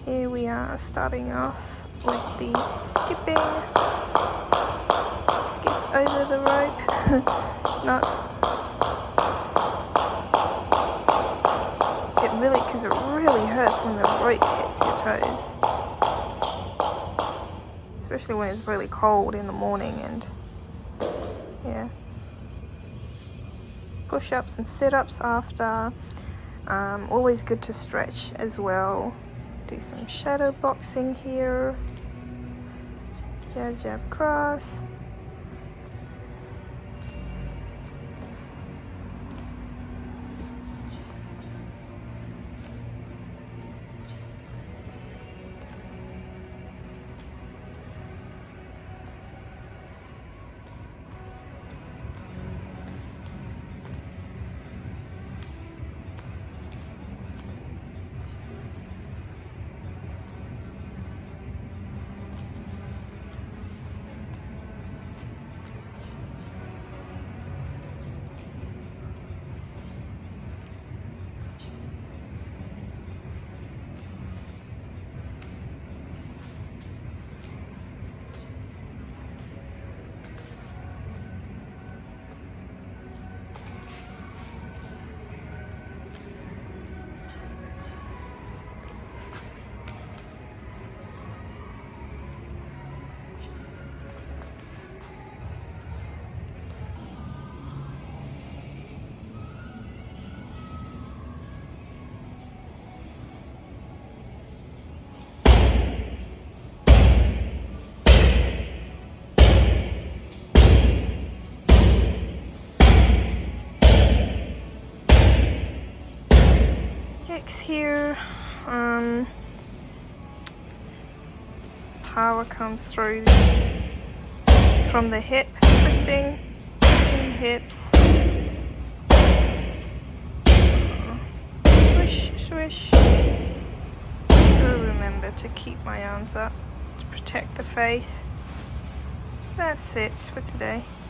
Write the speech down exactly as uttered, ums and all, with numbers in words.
Here we are starting off with the skipping, skip over the rope, not, it really, because it really hurts when the rope hits your toes, especially when it's really cold in the morning. And yeah, push-ups and sit-ups after. Um, always good to stretch as well. Do some shadow boxing here. Jab, jab, cross. Here, um, power comes through from the hip, twisting, twisting hips, swish, swish. Gotta remember to keep my arms up to protect the face. That's it for today.